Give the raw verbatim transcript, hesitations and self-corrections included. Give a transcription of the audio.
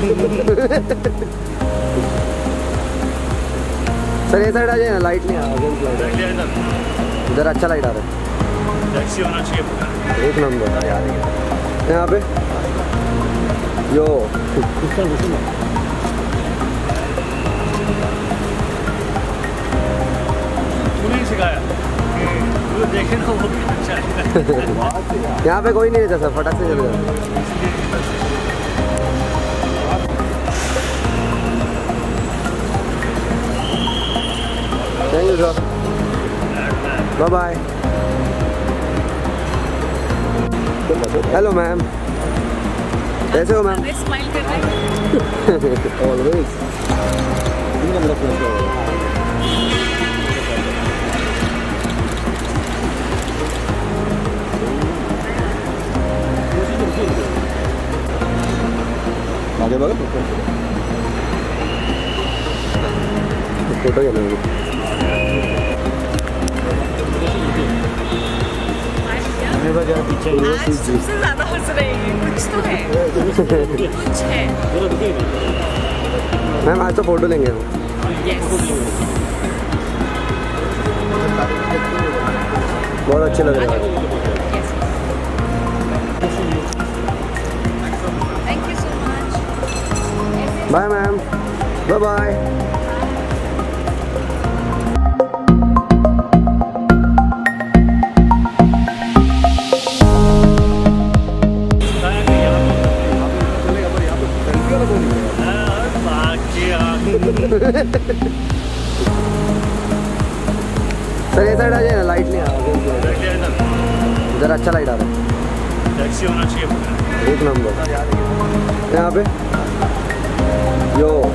Sir ये side आ जाए ना, लाइट नहीं आ रहा। इधर अच्छा लाइट आ रहा है, टैक्सी होना चाहिए एक नंबर। यहाँ पे यो तूने ही सिखाया, तो देखे ना वो भी अच्छा है। यहाँ पे कोई नहीं रहता सर, फटाक से चले जाओ। Thank you sir, bye bye. Hello ma'am, कैसे हो मैम? स्माइल कर रहे ऑलवेज। आगे बढ़ो, फोटो चलेंगे। आज सबसे ज्यादा हंस रही है, कुछ तो है, कुछ है। मैम आज तो फोटो लेंगे हम। Yes. बहुत अच्छे लग रहे हैं। Yes. Thank you so much. Bye ma'am, bye bye. Sir ये साइड आ जाए ना, लाइट नहीं आ रहा। इधर अच्छा लाइट आ रहा है, टैक्सी होना चाहिए एक नंबर। यहाँ पे यो